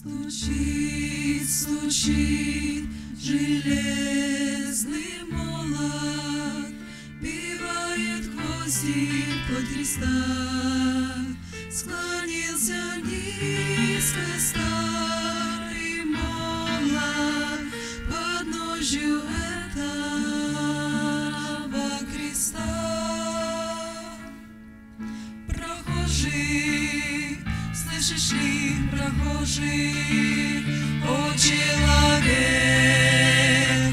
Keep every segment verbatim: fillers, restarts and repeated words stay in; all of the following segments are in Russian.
Стучит, стучит железный молот, бивает гвоздик под Христа. Склонился низко старый молот под ножью этого креста. Прохожий, слышишь ли, прохожий, о человек,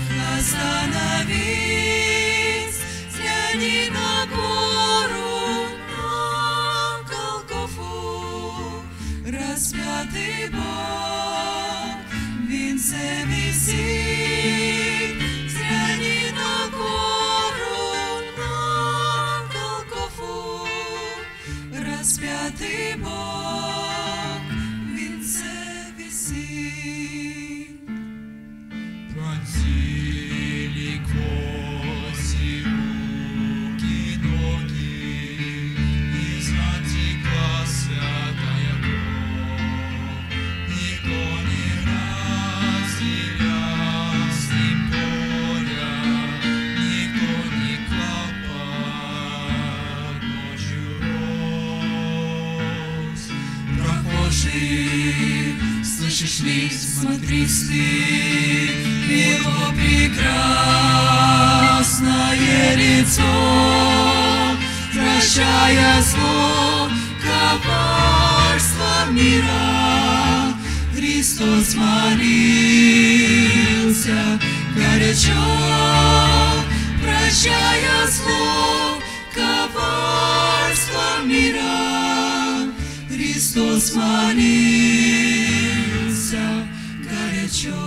остановись, взгляни на гору, на Голгофу, распятый Бог в венце висит. Взгляни на гору, на Голгофу, распятый Бог в венце висит. Пронзили гвозди руки, ноги, и затекла святая кровь. Никто не разделял с ним горя, никто не клал под ночью роз. Прохожий, слышишь ли, смотри вслед, его прекрасное лицо, прощая зло, коварство мира. Христос молился горячо, прощая зло, коварство мира. Христос молился горячо.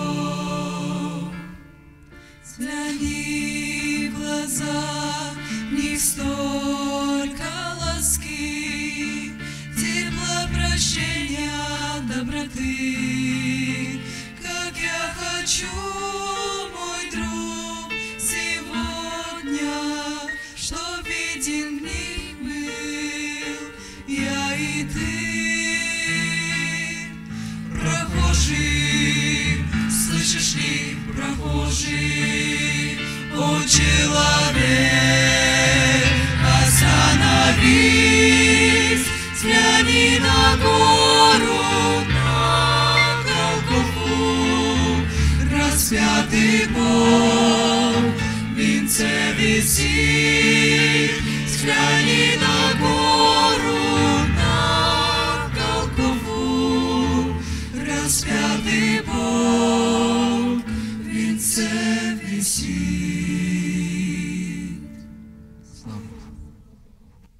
Взгляни в глаза, в них столько ласки, тепла, прощения, доброты. Как я хочу, мой друг, сегодня, чтоб виден в них был я и ты. Прохожий, слышишь ли, прохожий, о человек, остановись, взгляни на гору, на Голгофу, распятый Бог в венце висит.